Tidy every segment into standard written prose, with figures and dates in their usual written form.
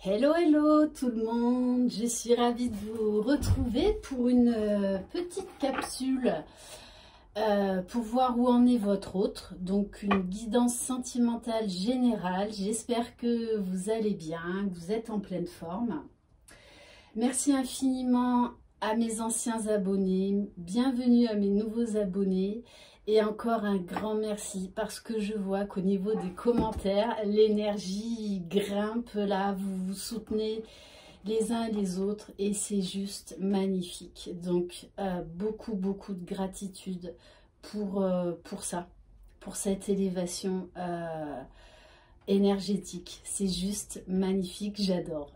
Hello, hello tout le monde, je suis ravie de vous retrouver pour une petite capsule pour voir où en est votre autre. Donc une guidance sentimentale générale, j'espère que vous allez bien, que vous êtes en pleine forme. Merci infiniment à mes anciens abonnés, bienvenue à mes nouveaux abonnés. Et encore un grand merci parce que je vois qu'au niveau des commentaires, l'énergie grimpe là, vous vous soutenez les uns et les autres et c'est juste magnifique. Donc beaucoup de gratitude pour ça, pour cette élévation énergétique. C'est juste magnifique, j'adore.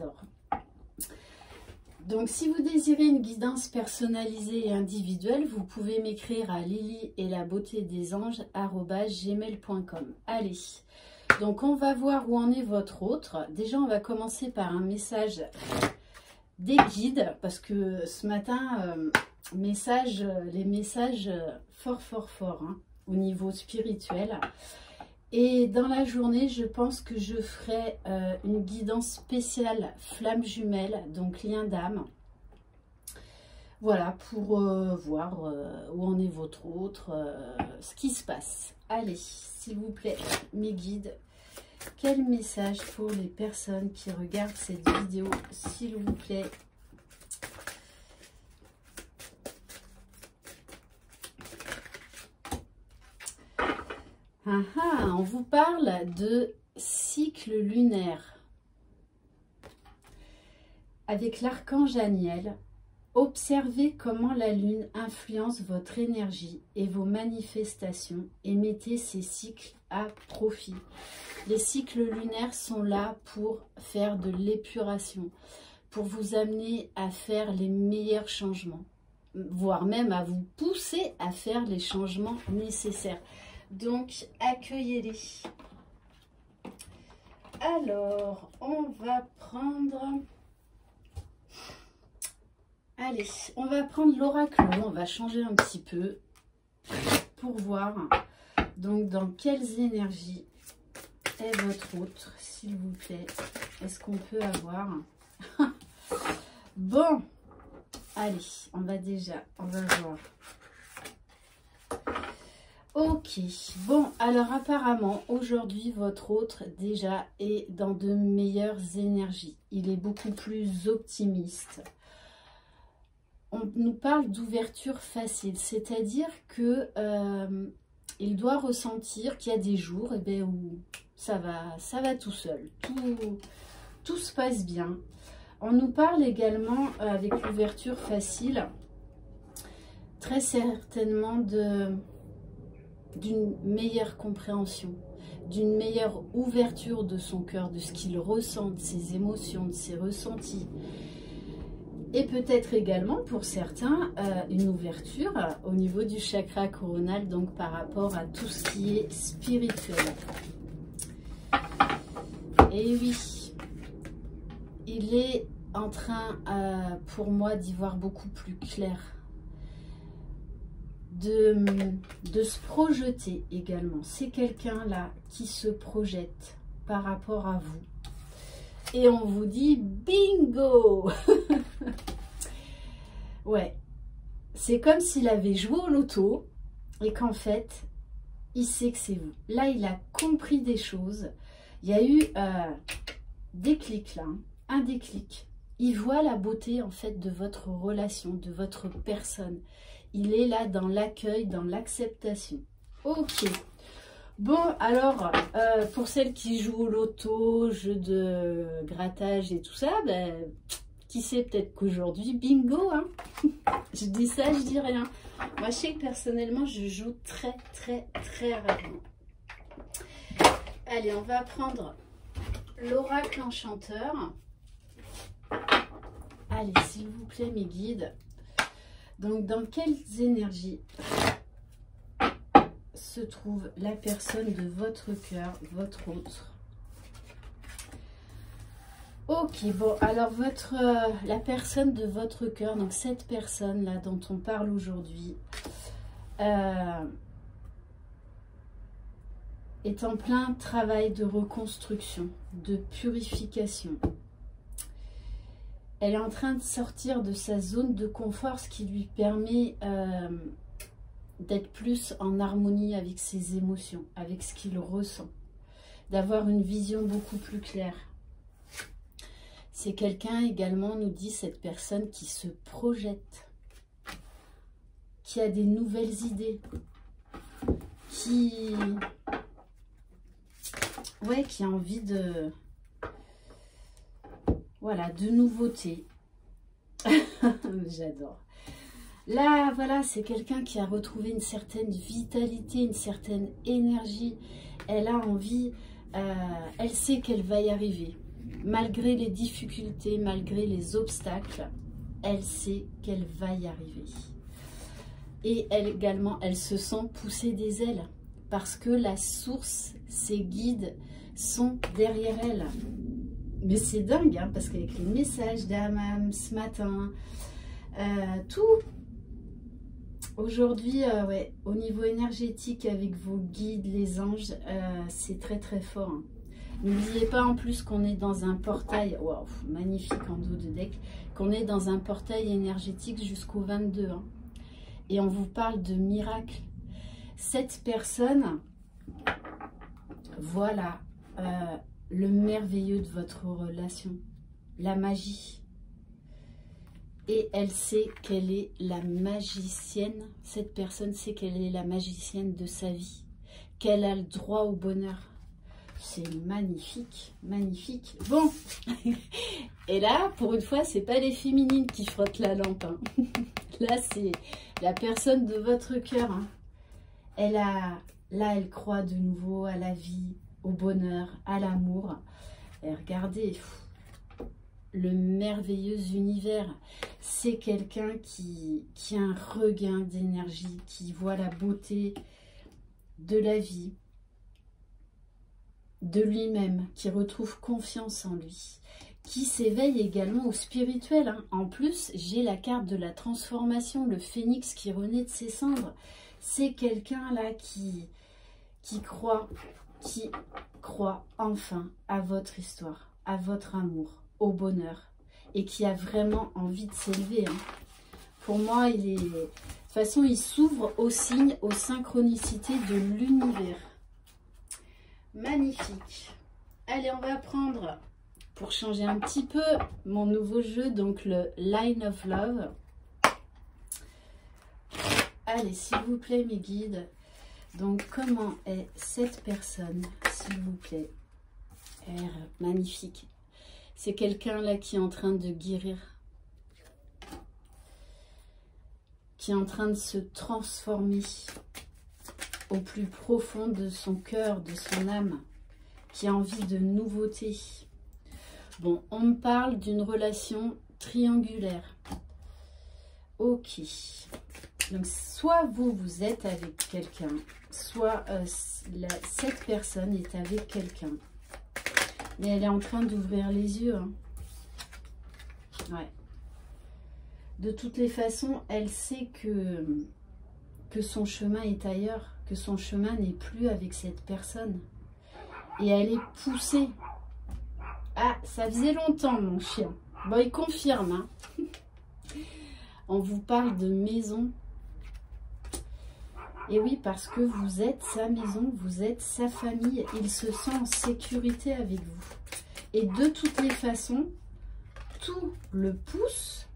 Donc, si vous désirez une guidance personnalisée et individuelle, vous pouvez m'écrire à lily-et-la-beauté-des-anges@gmail.com. Allez, donc on va voir où en est votre autre. Déjà, on va commencer par un message des guides, parce que ce matin, les messages fort, hein, au niveau spirituel. Et dans la journée, je pense que je ferai une guidance spéciale flamme jumelle, donc lien d'âme. Voilà, pour voir où en est votre autre, ce qui se passe. Allez, s'il vous plaît, mes guides, quel message pour les personnes qui regardent cette vidéo, s'il vous plaît? On vous parle de cycle lunaire. Avec l'archange Aniel, observez comment la lune influence votre énergie et vos manifestations et mettez ces cycles à profit. Les cycles lunaires sont là pour faire de l'épuration, pour vous amener à faire les meilleurs changements, voire même à vous pousser à faire les changements nécessaires. Donc, accueillez-les. Alors, on va prendre... Allez, on va prendre l'oracle. On va changer un petit peu pour voir. Donc, dans quelles énergies est votre autre, s'il vous plaît? Est-ce qu'on peut avoir... Bon, allez, on va voir. Ok, bon, alors apparemment, aujourd'hui, votre autre déjà est dans de meilleures énergies. Il est beaucoup plus optimiste. On nous parle d'ouverture facile, c'est-à-dire que il doit ressentir qu'il y a des jours où ça va tout seul, tout se passe bien. On nous parle également, avec l'ouverture facile, très certainement d'une meilleure compréhension, d'une meilleure ouverture de son cœur, de ce qu'il ressent, de ses émotions, de ses ressentis. Et peut-être également pour certains, une ouverture au niveau du chakra coronal, donc par rapport à tout ce qui est spirituel. Et oui, il est en train, pour moi, d'y voir beaucoup plus clair. De se projeter également. C'est quelqu'un là qui se projette par rapport à vous. Et on vous dit bingo. Ouais. C'est comme s'il avait joué au loto et qu'en fait, il sait que c'est vous. Là, il a compris des choses. Il y a eu des clics là, un déclic. Il voit la beauté en fait de votre relation, de votre personne. Il est là dans l'accueil, dans l'acceptation. Ok. Bon, alors, pour celles qui jouent au loto, jeu de grattage et tout ça, qui sait, peut-être qu'aujourd'hui, bingo, hein. Je dis ça, je dis rien. Moi, je sais que personnellement, je joue très rarement. Allez, on va prendre l'oracle enchanteur. Allez, s'il vous plaît, mes guides. Donc, dans quelles énergies se trouve la personne de votre cœur, votre autre? Ok, bon, alors la personne de votre cœur, donc cette personne-là dont on parle aujourd'hui, est en plein travail de reconstruction, de purification. Elle est en train de sortir de sa zone de confort, ce qui lui permet d'être plus en harmonie avec ses émotions, avec ce qu'il ressent, d'avoir une vision beaucoup plus claire. C'est quelqu'un également, nous dit cette personne, qui se projette, qui a des nouvelles idées, qui a envie de... Voilà, de nouveautés. J'adore. Là, voilà, c'est quelqu'un qui a retrouvé une certaine vitalité, une certaine énergie. Elle a envie, elle sait qu'elle va y arriver. Malgré les difficultés, malgré les obstacles, elle sait qu'elle va y arriver. Et elle également, elle se sent pousser des ailes. Parce que la source, ses guides sont derrière elle. Mais c'est dingue, hein, parce qu'avec les messages d'Amam ce matin, tout, aujourd'hui, ouais, au niveau énergétique, avec vos guides, les anges, c'est très très fort. Hein. N'oubliez pas en plus qu'on est dans un portail, waouh, magnifique en dos de deck, qu'on est dans un portail énergétique jusqu'au 22. Hein, et on vous parle de miracles. Cette personne, voilà, le merveilleux de votre relation, la magie. Et elle sait qu'elle est la magicienne, cette personne sait qu'elle est la magicienne de sa vie, qu'elle a le droit au bonheur. C'est magnifique, magnifique. Bon, et là, pour une fois, c'est pas les féminines qui frottent la lampe. Hein. Là, c'est la personne de votre cœur. Hein. Là, elle croit de nouveau à la vie, au bonheur, à l'amour. Et regardez, le merveilleux univers, c'est quelqu'un qui a un regain d'énergie, qui voit la beauté de la vie, de lui-même, qui retrouve confiance en lui, qui s'éveille également au spirituel. Hein. En plus, j'ai la carte de la transformation, le phénix qui renaît de ses cendres. C'est quelqu'un là qui croit enfin à votre histoire, à votre amour, au bonheur, et qui a vraiment envie de s'élever. Hein. Pour moi, de toute façon, il s'ouvre aux signes, aux synchronicités de l'univers. Magnifique. Allez, on va prendre, pour changer un petit peu, mon nouveau jeu, donc le Line of Love. Allez, s'il vous plaît, mes guides. Donc, comment est cette personne, s'il vous plaît? Magnifique. C'est quelqu'un là qui est en train de guérir. Qui est en train de se transformer au plus profond de son cœur, de son âme. Qui a envie de nouveautés. Bon, on me parle d'une relation triangulaire. Ok. Donc, soit vous êtes avec quelqu'un, soit cette personne est avec quelqu'un. Mais elle est en train d'ouvrir les yeux. Hein. Ouais. De toutes les façons, elle sait que son chemin est ailleurs, que son chemin n'est plus avec cette personne. Et elle est poussée. Ah, ça faisait longtemps, mon chien. Bon, il confirme. Hein. On vous parle de maison. Et oui, parce que vous êtes sa maison, vous êtes sa famille. Il se sent en sécurité avec vous. Et de toutes les façons, tout le pousse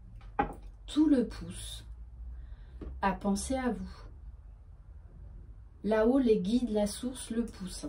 à penser à vous. Là-haut, les guides, la source, le poussent.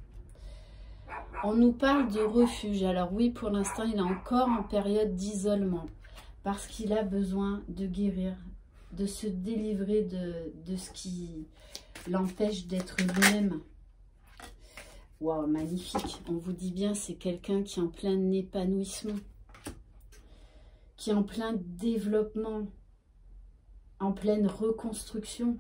On nous parle de refuge. Alors oui, pour l'instant, il est encore en période d'isolement. Parce qu'il a besoin de guérir, de se délivrer de ce qui l'empêche d'être lui-même. Waouh, magnifique. On vous dit bien, c'est quelqu'un qui est en plein épanouissement, qui est en plein développement, en pleine reconstruction.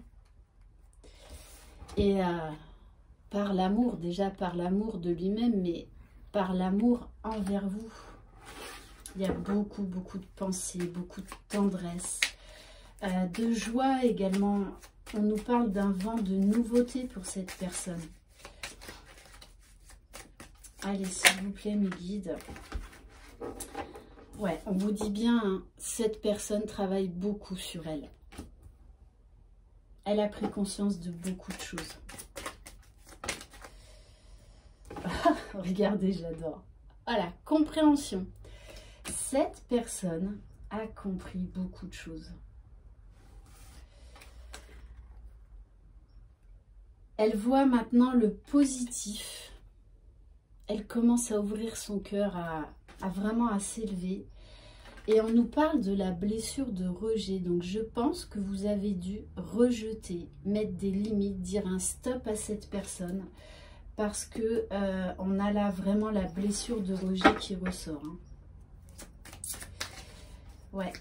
Et par l'amour, déjà par l'amour de lui-même, mais par l'amour envers vous. Il y a beaucoup, beaucoup de pensées, beaucoup de tendresse, de joie également. On nous parle d'un vent de nouveauté pour cette personne. Allez, s'il vous plaît, mes guides. Ouais, on vous dit bien, hein, cette personne travaille beaucoup sur elle. Elle a pris conscience de beaucoup de choses. Regardez, j'adore. Voilà, compréhension. Cette personne a compris beaucoup de choses. Elle voit maintenant le positif. Elle commence à ouvrir son cœur, vraiment à s'élever. Et on nous parle de la blessure de rejet. Donc je pense que vous avez dû rejeter, mettre des limites, dire un stop à cette personne. Parce que on a là vraiment la blessure de rejet qui ressort. Hein. Ouais.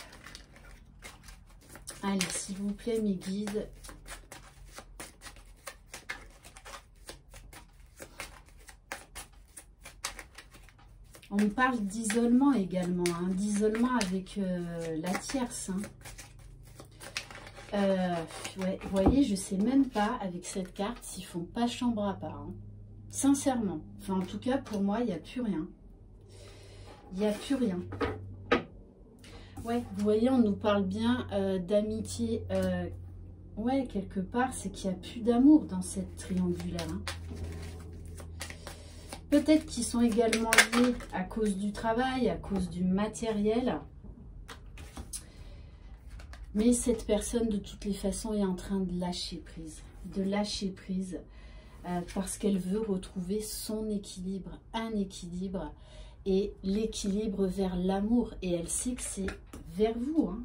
Allez, s'il vous plaît, mes guides. On me parle d'isolement également, hein, d'isolement avec la tierce. Hein. Ouais, vous voyez, je ne sais même pas avec cette carte s'ils font pas chambre à part. Hein. Sincèrement. Enfin, en tout cas, pour moi, il n'y a plus rien. Il n'y a plus rien. Ouais, vous voyez, on nous parle bien d'amitié. Ouais, quelque part, c'est qu'il n'y a plus d'amour dans cette triangulaire. Hein. Peut-être qu'ils sont également liés à cause du travail, à cause du matériel. Mais cette personne, de toutes les façons, est en train de lâcher prise. De lâcher prise parce qu'elle veut retrouver son équilibre, un équilibre. Et l'équilibre vers l'amour. Et elle sait que c'est vers vous. Hein.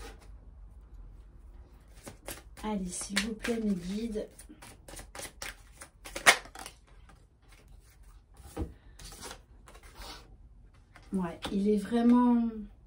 Allez, s'il vous plaît, mes guides. Ouais, il est vraiment...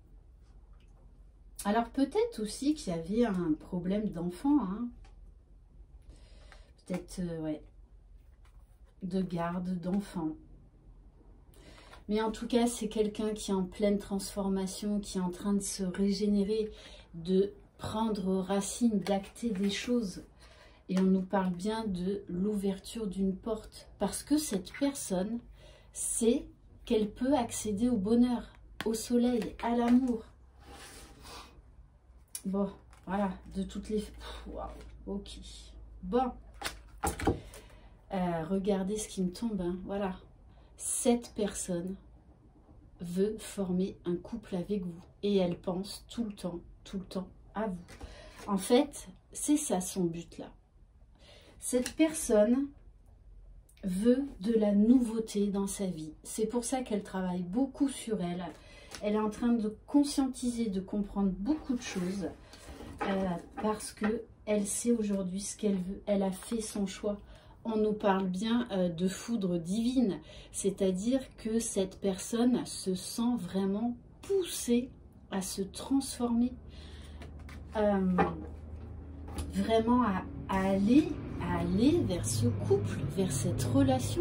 Alors, peut-être aussi qu'il y avait un problème d'enfant. Hein. Peut-être, ouais, de garde d'enfant. Mais en tout cas, c'est quelqu'un qui est en pleine transformation, qui est en train de se régénérer, de prendre racine, d'acter des choses. Et on nous parle bien de l'ouverture d'une porte. Parce que cette personne sait qu'elle peut accéder au bonheur, au soleil, à l'amour. Bon, voilà, de toutes les... Waouh, ok. Bon. Regardez ce qui me tombe, hein, voilà. Cette personne veut former un couple avec vous. Et elle pense tout le temps à vous. En fait, c'est ça son but là. Cette personne veut de la nouveauté dans sa vie. C'est pour ça qu'elle travaille beaucoup sur elle. Elle est en train de conscientiser, de comprendre beaucoup de choses. Parce qu'elle sait aujourd'hui ce qu'elle veut. Elle a fait son choix. On nous parle bien de foudre divine. C'est-à-dire que cette personne se sent vraiment poussée à se transformer. Vraiment à aller vers ce couple, vers cette relation.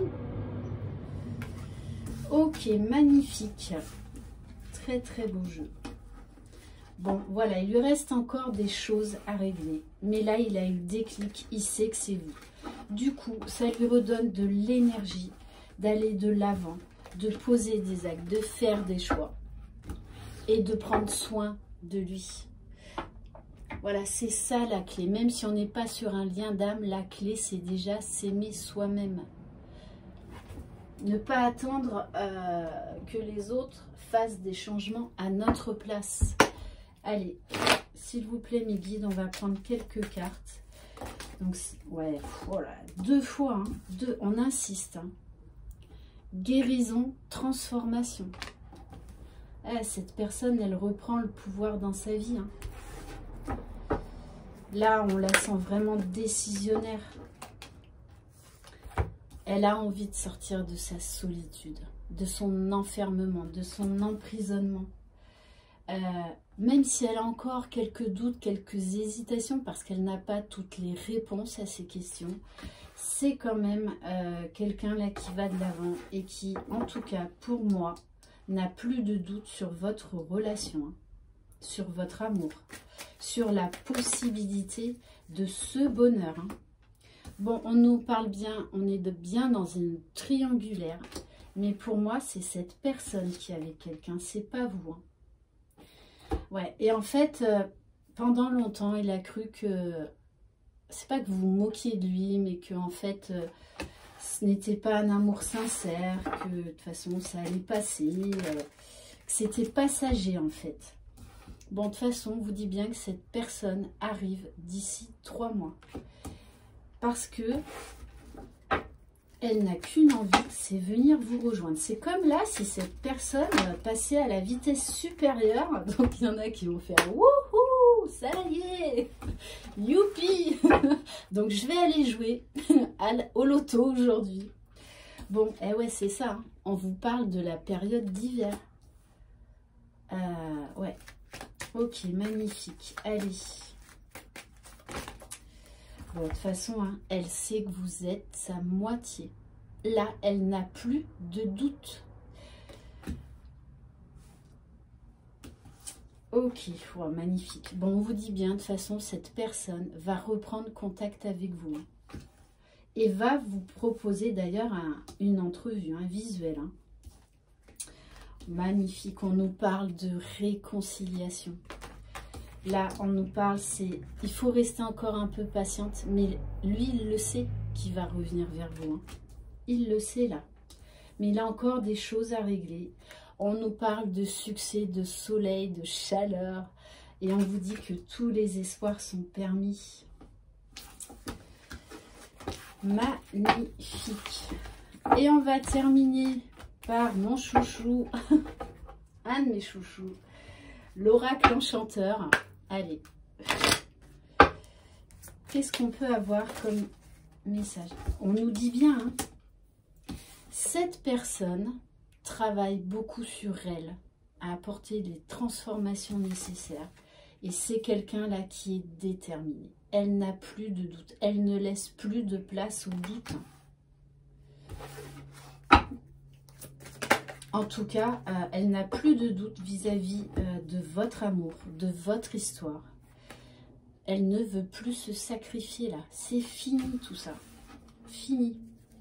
Ok, magnifique. Très très beau jeu. Bon, voilà, il lui reste encore des choses à régler. Mais là, il a eu le déclic, il sait que c'est vous. Du coup, ça lui redonne de l'énergie d'aller de l'avant, de poser des actes, de faire des choix et de prendre soin de lui. Voilà, c'est ça la clé. Même si on n'est pas sur un lien d'âme, la clé, c'est déjà s'aimer soi-même. Ne pas attendre que les autres fassent des changements à notre place. Allez, s'il vous plaît, mes guides, on va prendre quelques cartes. Donc, ouais, voilà, 2 fois, hein, on insiste. Hein. Guérison, transformation. Cette personne, elle reprend le pouvoir dans sa vie. Hein. Là, on la sent vraiment décisionnaire. Elle a envie de sortir de sa solitude, de son enfermement, de son emprisonnement. Même si elle a encore quelques doutes, quelques hésitations, parce qu'elle n'a pas toutes les réponses à ces questions, c'est quand même quelqu'un là qui va de l'avant et qui, en tout cas pour moi, n'a plus de doute sur votre relation, hein, sur votre amour, sur la possibilité de ce bonheur. Hein. Bon, on nous parle bien, on est bien dans une triangulaire. Mais pour moi, c'est cette personne qui est avec quelqu'un, c'est pas vous. Hein. Ouais, et en fait, pendant longtemps, il a cru que... C'est pas que vous vous moquiez de lui, mais que en fait, ce n'était pas un amour sincère, que de toute façon, ça allait passer, que c'était passager en fait. Bon, de toute façon, on vous dit bien que cette personne arrive d'ici 3 mois. Parce que elle n'a qu'une envie, c'est venir vous rejoindre. C'est comme là, si cette personne passait à la vitesse supérieure, donc il y en a qui vont faire « Wouhou, ça y est, youpi !» Donc je vais aller jouer au loto aujourd'hui. Bon, eh ouais, c'est ça, hein. On vous parle de la période d'hiver. Ouais, ok, magnifique, allez. Bon, de toute façon, hein, elle sait que vous êtes sa moitié. Là, elle n'a plus de doute. Ok, wow, magnifique. Bon, on vous dit bien, de toute façon, cette personne va reprendre contact avec vous. Hein, et va vous proposer d'ailleurs une entrevue, un visuel. Hein. Magnifique, on nous parle de réconciliation. Là, on nous parle, il faut rester encore un peu patiente, mais lui, il le sait qu'il va revenir vers vous. Hein. Il le sait, là. Mais il a encore des choses à régler. On nous parle de succès, de soleil, de chaleur. Et on vous dit que tous les espoirs sont permis. Magnifique. Et on va terminer par mon chouchou, un de mes chouchous, l'oracle enchanteur. Allez, qu'est-ce qu'on peut avoir comme message? On nous dit bien, hein, cette personne travaille beaucoup sur elle, à apporter les transformations nécessaires. Et c'est quelqu'un là qui est déterminé. Elle n'a plus de doute. Elle ne laisse plus de place au doute. En tout cas, elle n'a plus de doute vis-à-vis de votre amour, de votre histoire. Elle ne veut plus se sacrifier là. C'est fini tout ça. Fini.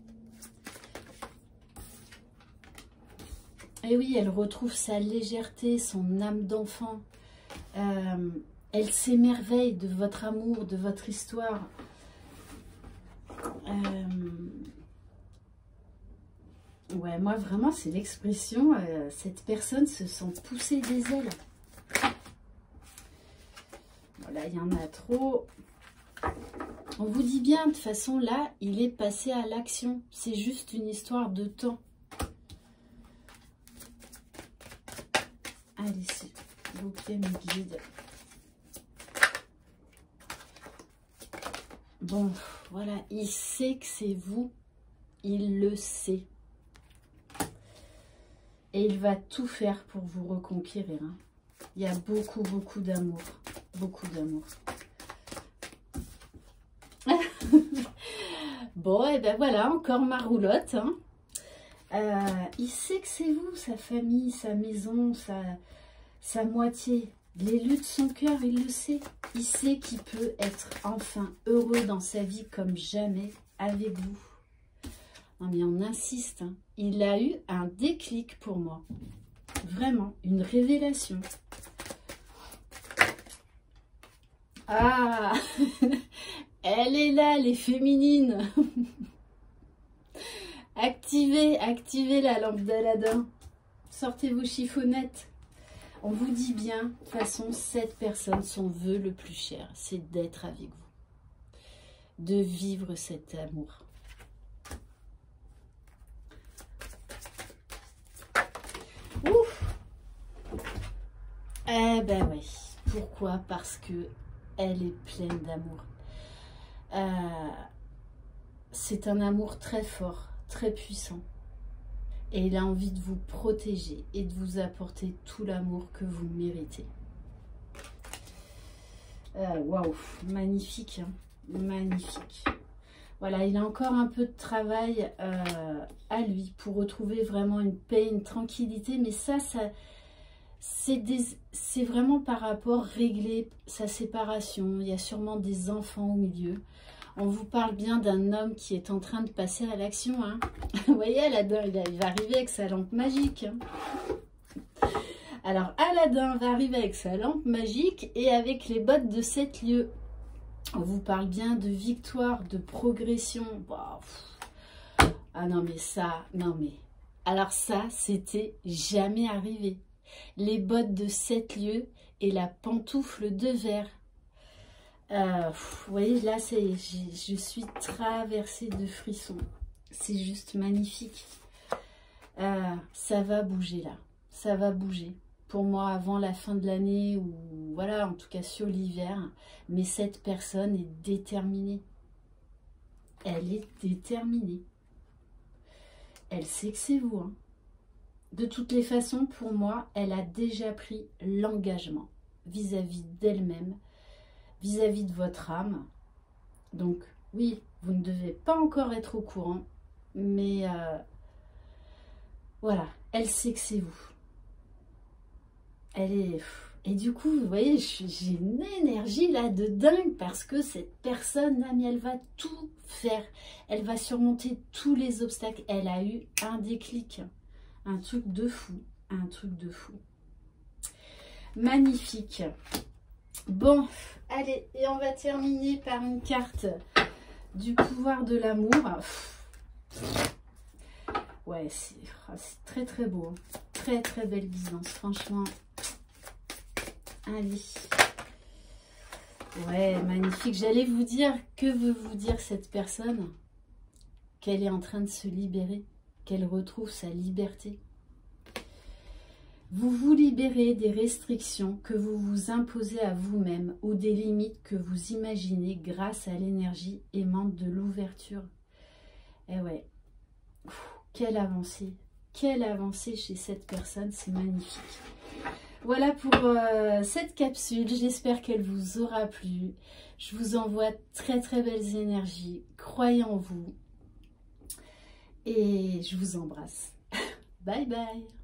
Et oui, elle retrouve sa légèreté, son âme d'enfant. Elle s'émerveille de votre amour, de votre histoire. Ouais, moi vraiment, c'est l'expression, cette personne se sent pousser des ailes. Voilà, il y en a trop. On vous dit bien, de toute façon, là, il est passé à l'action. C'est juste une histoire de temps. Allez, s'il vous plaît, mes guides. Bon, voilà, il sait que c'est vous. Il le sait. Et il va tout faire pour vous reconquérir. Hein. Il y a beaucoup, beaucoup d'amour. Beaucoup d'amour. Bon, et ben voilà, encore ma roulotte. Hein. Il sait que c'est vous, sa famille, sa maison, sa moitié. L'élu de son cœur, il le sait. Il sait qu'il peut être enfin heureux dans sa vie comme jamais avec vous. Non mais on insiste, hein. Il a eu un déclic pour moi. Vraiment, une révélation. Ah, elle est là, les féminines. Activez, activez la lampe d'Aladin. Sortez vos chiffonnettes. On vous dit bien, de toute façon, cette personne, son vœu le plus cher, c'est d'être avec vous. De vivre cet amour. Ouf. Eh ben oui. Pourquoi? Parce que elle est pleine d'amour. C'est un amour très fort, très puissant. Et il a envie de vous protéger et de vous apporter tout l'amour que vous méritez. Waouh, magnifique, hein, magnifique. Voilà, il a encore un peu de travail à lui pour retrouver vraiment une paix, une tranquillité. Mais ça c'est vraiment par rapport régler sa séparation. Il y a sûrement des enfants au milieu. On vous parle bien d'un homme qui est en train de passer à l'action. Hein. Vous voyez, Aladdin, il va arriver avec sa lampe magique. Hein. Alors, Aladdin va arriver avec sa lampe magique et avec les bottes de 7 lieues. On vous parle bien de victoire, de progression. Wow. Ah non, mais ça, non mais... Alors ça, c'était jamais arrivé. Les bottes de 7 lieues et la pantoufle de verre. Vous voyez, là, je suis traversée de frissons. C'est juste magnifique. Ça va bouger là. Ça va bouger. Pour moi, avant la fin de l'année, ou voilà, en tout cas sur l'hiver. Mais cette personne est déterminée. Elle est déterminée. Elle sait que c'est vous. Hein. De toutes les façons, pour moi, elle a déjà pris l'engagement vis-à-vis d'elle-même, vis-à-vis de votre âme. Donc, oui, vous ne devez pas encore être au courant, mais voilà, elle sait que c'est vous. Elle est... Et du coup, vous voyez, j'ai une énergie là de dingue parce que cette personne, elle va tout faire. Elle va surmonter tous les obstacles. Elle a eu un déclic, un truc de fou, un truc de fou. Magnifique. Bon, allez, et on va terminer par une carte du pouvoir de l'amour. Ouais, c'est très très beau. Hein. Très très belle guidance, franchement. Allez. Ouais, magnifique. J'allais vous dire, que veut vous dire cette personne? Qu'elle est en train de se libérer, qu'elle retrouve sa liberté. Vous vous libérez des restrictions que vous vous imposez à vous-même ou des limites que vous imaginez grâce à l'énergie aimante de l'ouverture. Eh ouais, quelle avancée chez cette personne, c'est magnifique. Voilà pour cette capsule, j'espère qu'elle vous aura plu. Je vous envoie très très belles énergies, croyez en vous et je vous embrasse. Bye bye.